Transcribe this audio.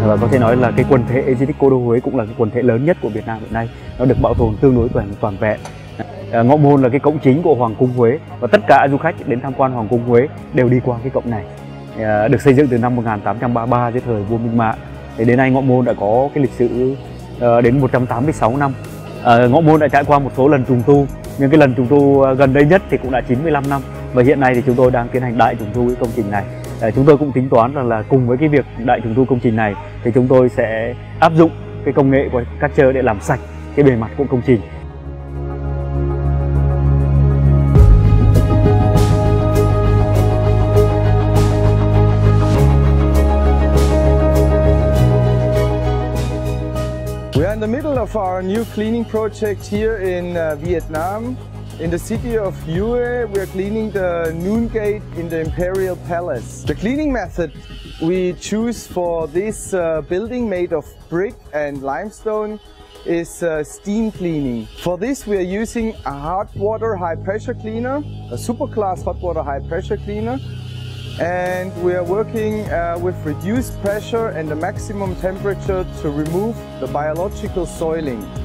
Và có thể nói là cái quần thể di tích Cố đô Huế cũng là cái quần thể lớn nhất của Việt Nam hiện nay. Nó được bảo tồn tương đối toàn vẹn. Ngọ Môn là cái cổng chính của Hoàng cung Huế, và tất cả du khách đến tham quan Hoàng cung Huế đều đi qua cái cổng này. Được xây dựng từ năm 1833 dưới thời vua Minh Mạng. Thì đến nay Ngọ Môn đã có cái lịch sử đến 186 năm. Ngọ Môn đã trải qua một số lần trùng tu, nhưng cái lần trùng tu gần đây nhất thì cũng đã 95 năm. Và hiện nay thì chúng tôi đang tiến hành đại trùng tu cái công trình này. Chúng tôi cũng tính toán rằng là cùng với cái việc đại trùng tu công trình này thì chúng tôi sẽ áp dụng cái công nghệ của Kärcher để làm sạch cái bề mặt của công trình. We are in the middle of our new cleaning project here in Vietnam. In the city of Hue, we are cleaning the Noon Gate in the Imperial Palace. The cleaning method we choose for this building made of brick and limestone is steam cleaning. For this we are using a hot water high pressure cleaner, a super class hot water high pressure cleaner. And we are working with reduced pressure and the maximum temperature to remove the biological soiling.